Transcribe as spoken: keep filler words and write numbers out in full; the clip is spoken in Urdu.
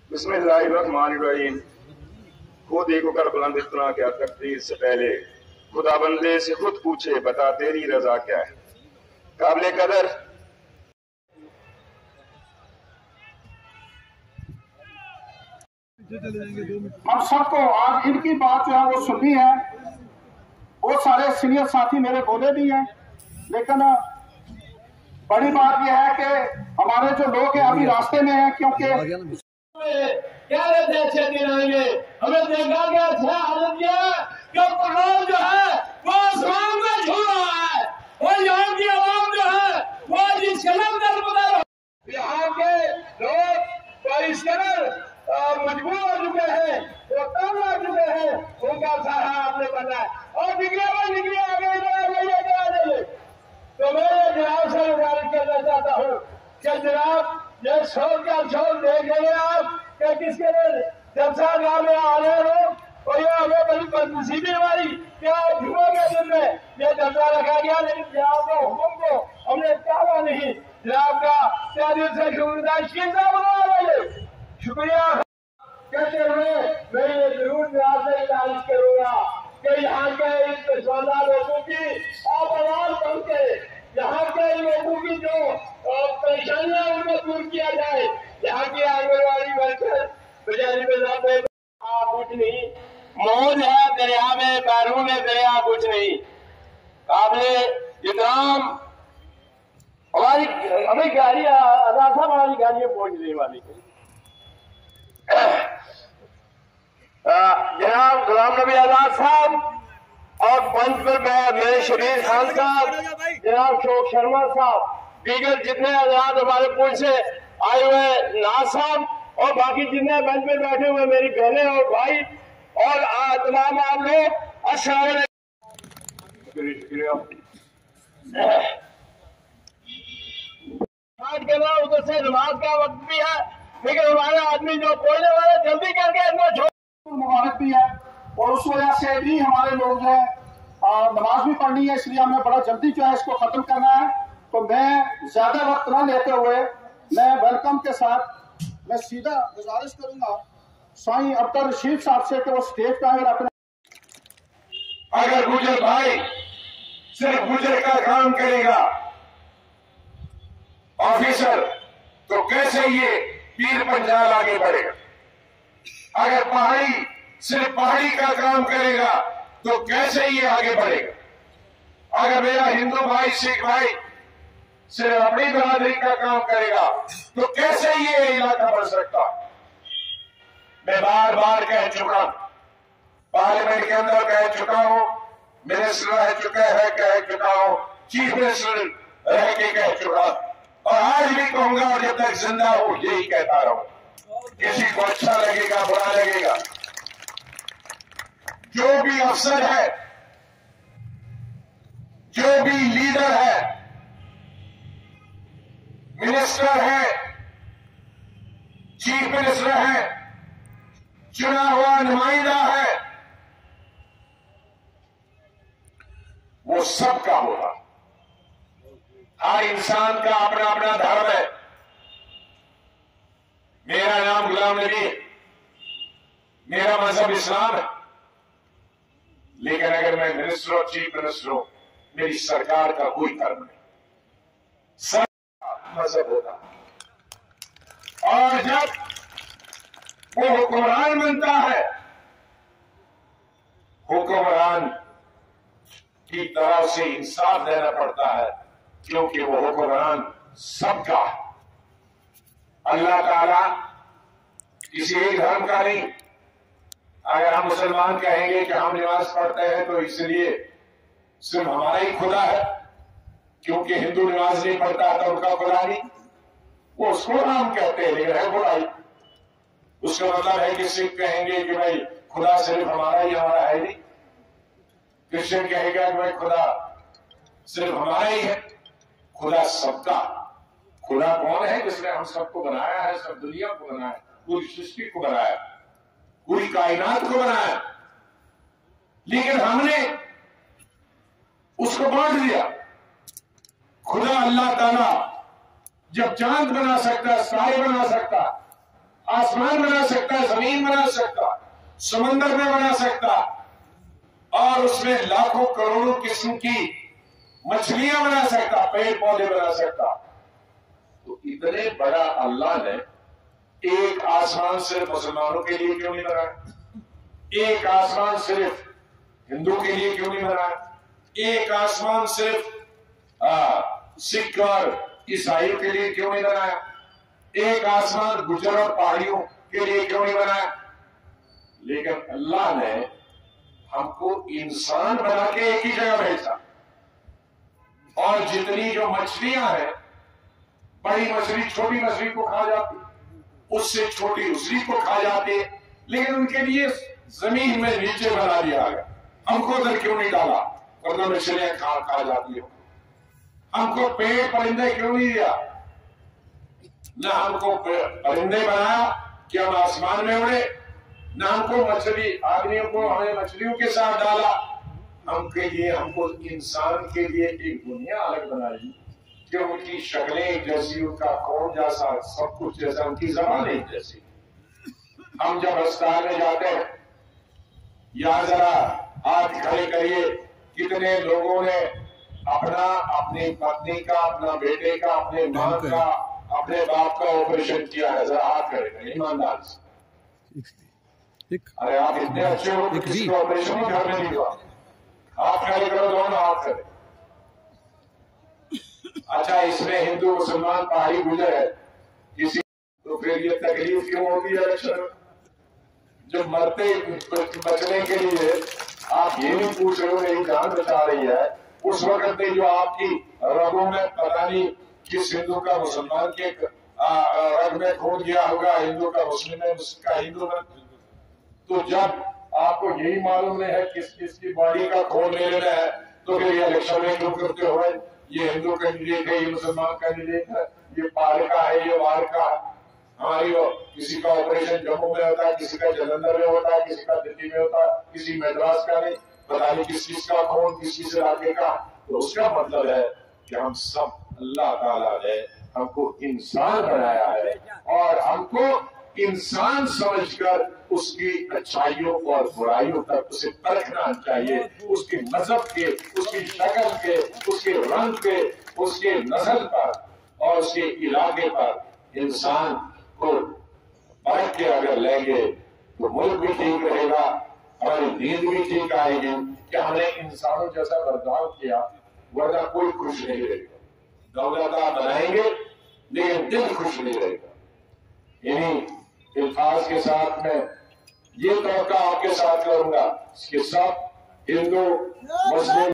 بسم اللہ الرحمن الرحیم۔ خود ہی کو کر بلند اتنا کیا تقدیر سے پہلے خدا بندے سے خود پوچھے بتا تیری رضا کیا ہے۔ قابل قدر ہم سب کو آج ان کی بات جو ہے وہ سننی ہے۔ بہت سارے سینئر ساتھی میرے بولے بھی ہیں، لیکن بڑی بات یہ ہے کہ ہمارے جو لوگ ہیں ابھی راستے میں ہیں، کیونکہ کیا رہتے ہیں اچھے دن آئیں گے۔ ہمیں دیکھا گیا تھا حالت یہ ہے کہ قرآن جو ہے وہ آسمان میں چھو رہا ہے اور یہاں کی عوام جو ہے وہ جس قلم در بدر یہاں کے لوگ اس قدر مجبور ہو چکے ہیں، وہ تنگ آ چکے ہیں، ان کا سہارا آپ نے بنا ہے اور نکلے ہوئے نکلے آگے جائے۔ تو میں یہ جناب سے گزارش کرنا چاہتا ہوں کہ جناب یہ شور کا شور دیکھ رہے ہیں آپ کہ کس کے لیے جلسہ گاہ میں آ رہے ہو اور یہ ہمیں بڑی بدنصیبی ہماری کیا جمعہ کے دن میں یہ جلسہ رکھا گیا، لیکن جناب کا حکم کو ہم نے ٹالا نہیں۔ جناب کا کیا دل سے شکریہ بنا شکریہ کہتے ہوئے میں یہ ضرور جناب سے گزارش کروں گا کہ یہاں کے ان پسماندہ لوگوں کی آپ آواز بن کے یہاں کے لوگوں کی جو پریشانیاں ان کو دور کیا جائے۔ یہاں کی آنگن واڑی ورکر بجاری میں کچھ نہیں، موج ہے دریا میں، بیرون دریا کچھ نہیں۔ قابل احترام ہماری ہمیں گاڑی آزاد صاحب ہماری گاڑیاں پہنچنے والی جناب غلام نبی آزاد صاحب اور پنچ پر میرے شبیر خان صاحب، جناب شوق شرما صاحب، دیگر جتنے آزاد ہمارے پوچھ سے آئے ہوئے ناز صاحب اور باقی جتنے بینچ میں بیٹھے ہوئے میری بہنیں اور بھائی اور تمام آپ لوگ السلام علیکم۔ آج کے بعد ادھر سے نماز کا وقت بھی ہے، لیکن ہمارے آدمی جو پڑھنے والے جلدی کر کے ان کو چھوڑ مبارک بھی ہے اور اس وجہ سے بھی ہمارے لوگ جو ہے نماز بھی پڑھنی ہے، اس لیے ہمیں بڑا جلدی جو ہے اس کو ختم کرنا ہے۔ تو میں زیادہ وقت نہ لیتے ہوئے میں ویلکم کے ساتھ میں سیدھا گزارش کروں گا سائیں عبد الرشید صاحب سے کہ وہ سٹیج پہ اگر اپنے اگر گجر بھائی صرف گجر کا کام کرے گا آفیسر تو کیسے یہ پیر پنجال آگے بڑھے گا؟ اگر پہاڑی صرف پہاڑی کا کام کرے گا تو کیسے یہ آگے بڑھے گا؟ اگر میرا ہندو بھائی سکھ بھائی صرف اپنی برادری کا کام کرے گا تو کیسے یہ علاقہ بڑھ سکتا؟ میں بار بار کہہ چکا ہوں، پارلیمنٹ کے اندر کہہ چکا ہوں، منسٹر رہ چکا ہے کہہ چکا ہوں، چیف منسٹر رہ کے کہہ چکا ہوں اور آج بھی کہوں گا اور جب تک زندہ ہوں یہی کہتا رہوں۔ کسی کو اچھا لگے گا برا لگے گا، جو بھی افسر ہے، جو بھی لیڈر ہے، منسٹر ہے، چیف منسٹر ہے، چنا ہوا نمائندہ ہے، وہ سب کا ہوگا۔ ہر انسان کا اپنا اپنا دھرم ہے۔ میرا نام غلام نبی ہے، میرا مذہب اسلام ہے، لیکن اگر میں منسٹر اور چیف منسٹر ہوں میری سرکار کا کوئی دھرم نہیں، سب کا مذہب ہوگا۔ اور جب وہ حکمران بنتا ہے حکمران کی طرف سے انصاف دینا پڑتا ہے، کیونکہ وہ حکمران سب کا ہے۔ اللہ تعالیٰ کسی ایک دھرم کا نہیں۔ اگر ہم مسلمان کہیں گے کہ ہم نماز پڑھتے ہیں تو اس لیے صرف ہمارا ہی خدا ہے، کیونکہ ہندو نماز نہیں پڑھتا تو ان کا خدا نہیں، وہ اس کو ہم کہتے ہیں لیکن ہے خدائی۔ اس کا مطلب ہے کہ سکھ کہیں گے کہ بھائی خدا صرف ہمارا ہی ہمارا ہے نہیں، کرسچن کہے گا کہ بھائی خدا صرف ہمارا ہی ہے، خدا سب کا۔ خدا کون ہے؟ جس نے ہم سب کو بنایا ہے، سب دنیا کو بنایا، پوری سرشٹی کو بنایا، پوری کائنات کو بنایا، لیکن ہم نے اس کو بانٹ دیا۔ خدا اللہ تعالیٰ جب چاند بنا سکتا، ستارے بنا سکتا، आसमान बना सकता है, जमीन बना सकता, समंदर में बना सकता, और उसमें लाखों करोड़ों किस्म की मछलियां बना सकता, पेड़ पौधे बना सकता। तो इतने बड़ा अल्लाह ने एक आसमान सिर्फ मुसलमानों के लिए क्यों नहीं बनाया? एक आसमान सिर्फ हिंदू के लिए क्यों नहीं बनाया? एक आसमान सिर्फ सिख और ईसाइयों के लिए क्यों नहीं बनाया? एक आसमान गुजर और पहाड़ियों के लिए क्यों नहीं बनाया? लेकिन अल्लाह ने हमको इंसान बना के एक ही जगह भेजा, और जितनी जो मछलियां हैं, बड़ी मछली छोटी मछली को खा जाती, उससे छोटी उसी को खा जाती, लेकिन उनके लिए जमीन में नीचे बना दिया गया। हमको उधर क्यों नहीं डाला? वरना मछलियां खा खा जाती हो। हमको पेड़ परिंदे क्यों नहीं दिया? न हमको परिंदे बनाया कि हम आसमान में उड़े, न हमको मछली आदमियों को हमें मछलियों के साथ डाला। हमके लिए हमको इंसान के लिए एक दुनिया अलग बनाई कि उनकी शक्लें एक जैसी, उनका कौन जैसा, सब कुछ जैसा, उनकी जबान एक जैसी। हम जब अस्पताल में जाते हैं, या जरा हाथ खड़े करिए, कितने लोगों ने अपना, अपनी पत्नी का, अपना बेटे का, अपने मां का, अपने बाप का ऑपरेशन किया है? जरा हाथ खड़े करिए ईमानदार से। अरे आप इतने अच्छे हो कि किसी को ऑपरेशन ही घर में नहीं हुआ। हाथ खड़े करो, दोनों हाथ खड़े। अच्छा, इसमें हिंदू मुसलमान पहाड़ी गुजर है किसी, तो फिर ये तकलीफ क्यों होती है इलेक्शन? जो मरते बचने के लिए आप ये नहीं पूछ रहे हो मेरी जान बचा रही है, उस वक्त में जो आपकी रगों में पता नहीं किस हिंदू का मुसलमान के रग में खोद गया होगा, हिंदू का मुस्लिम में, उसका हिंदू में, तो जब आपको यही मालूम नहीं है किस किस की बॉडी का खोल ले लेना है, तो फिर ये इलेक्शन में क्यों करते हो? ये हिंदू कैंडिडेट है, ये मुसलमान कैंडिडेट है, ये पार का है, ये वार का है। हमारी वो किसी का ऑपरेशन जम्मू में होता है, किसी का जलंधर में होता है, किसी का दिल्ली में होता है, किसी मद्रास का नहीं, पता नहीं किस किस का खून किस किस इलाके का। तो उसका मतलब है कि हम सब, अल्लाह ताला ने हमको इंसान बनाया है, और हमको इंसान समझकर उसकी अच्छाइयों और बुराइयों तक उसे परखना चाहिए। उसके मजहब के, उसकी शक्ल के, उसके रंग के, उसके नस्ल पर और उसके इलाके पर इंसान को परख के अगर लेंगे तो मुल्क भी ठीक रहेगा, हमारी नींद भी ठीक आएगी कि हमने इंसानों जैसा बर्ताव किया, वरना कोई खुश नहीं रहेगा। दौलत आप बनाएंगे लेकिन दिल खुश नहीं रहेगा। इन्हीं अल्फाज के साथ में ये तौका आपके साथ करूंगा कि सब हिंदू मुस्लिम